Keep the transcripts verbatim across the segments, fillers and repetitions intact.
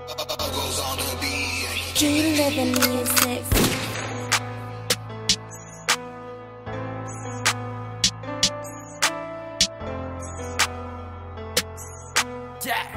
G Living Music. Yeah,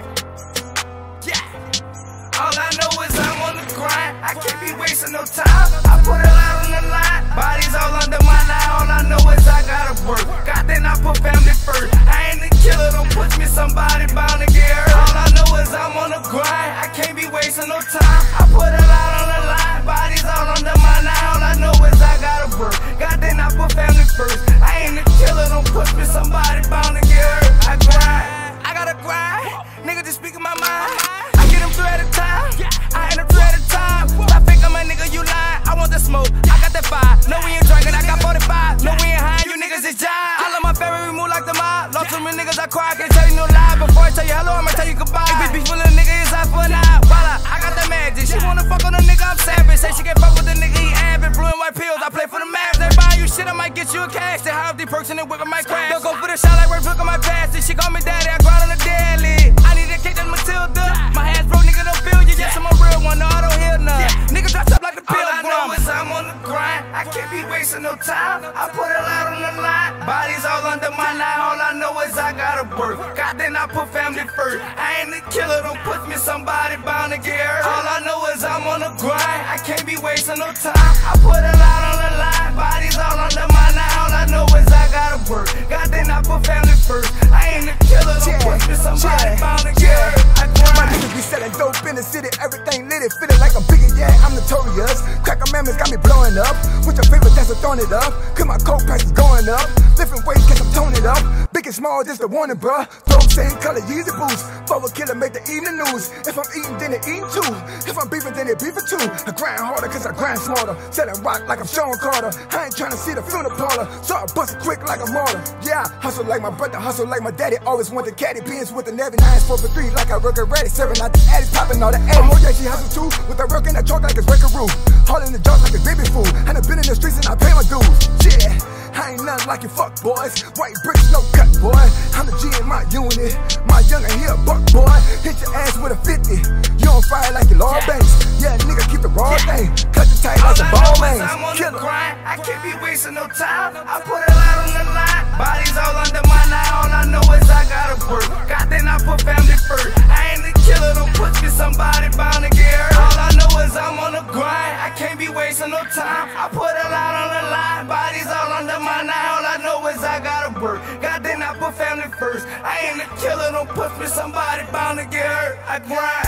yeah. All I know is I'm on the grind. I can't be wasting no time. I put a lot on the line. Bodies all under my line. All I know is I gotta work. God, then I put family first. I ain't the killer. Don't push me. Somebody bound to get hurt. All I know is I'm on the grind. I can't be wasting no time. I put a lot on the line. Bodies all under my line. All I know is I gotta work. God, then I put family first. I ain't the killer. Don't push me. Somebody bound to get hurt. I grind. I gotta grind. Nigga just speaking my mind. I get them three at a time. I had them three at a time. I think I'm a nigga, you lying. I want the smoke. I got that fire. No, we ain't drinking. I got forty-five. No, we ain't high. You niggas is jive. I love my family. We move like the mob. Lost too many niggas. I cry. I can't tell you no lie. Before I tell you hello, I'ma tell you goodbye. Bitch, be full of nigga. It's out for an eye. Voila. I got the magic. She wanna fuck on a nigga. I'm savage. Say she can fuck with the nigga. He average. Blue and white pills. I play for the Mavs. They buy you shit. I might get you a cash. They hire up these perks and then whip my crash. Don't go for the shot like we're on my past. She call me daddy. I grind on the daily. I need to kick that Matilda. My hands broke, nigga, don't feel you. Yes, I'm a real one, no, I don't hear none. Nigga dressed up like the pill. All I know is I'm on the grind. I can't be wasting no time. I put a lot on the line. Bodies all under my line. All I know is I gotta work. God, then I put family first. I ain't the killer, don't push me. Somebody bound to get hurt. All I know is I'm on the grind. I can't be wasting no time. I put a lot on the line. Bodies all under my line. All I know is I gotta work. God, then I put family first. I ain't the killer, don't push me. Somebody bound to get hurt. My niggas be selling dope in the city, everything lit it, feeling like I'm bigger, yeah, I'm notorious. Crack amendments got me blowing up. With your favorite dancer throwing it up. Cause my coke price is going up. Different ways, cause I'm toning it up. Big and small, just the warning, bruh. Throw same color, Yeezy boots. Forward killer, make the evening news. If I'm eating, then they eating too. If I'm beefing, then they beefing too. I grind harder, cause I grind smarter. Selling rock like I'm Sean Carter. I ain't trying to see the funeral parlor. So I bust it quick like a martyr. Yeah, hustle like my brother, hustle like my daddy. Always want the caddy pins with the Navy nines, four for three, like I work already. Serving out the addies, popping all the addies. Oh yeah, she hustle too. With her work in the truck like it's Wreckaroo. Hauling the jars like it's baby food. And I've been in the streets and I pay my dues. Yeah, I ain't nothing like you fuck boys. White bricks, no cut boy. I'm the G in my unit. My youngin' here, buck boy. Hit your ass with a fifty. You on fire like your Lord Banks. Yeah, nigga, keep the raw thing. Cut the tight like a ball man. I'm on the grind. I can't be wasting no time. I put a lot on the line. Bodies all under my line. All I know is I gotta work. God, then I put family first. I ain't the killer, don't push me. Somebody bound to get hurt. All I know is I'm on the grind. I can't be wasting no time. I put a lot on the line. Bodies all under my line. All I know is I gotta work. God, then I put family first. I ain't the killer, don't push me. Somebody bound to get hurt. I grind.